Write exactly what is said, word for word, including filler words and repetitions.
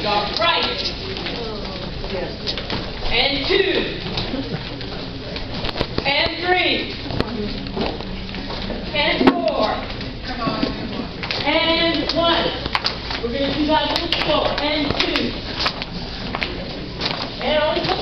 Dog. Right. And two. And three. And four. And one. We're going to do that a little slower. And two. And only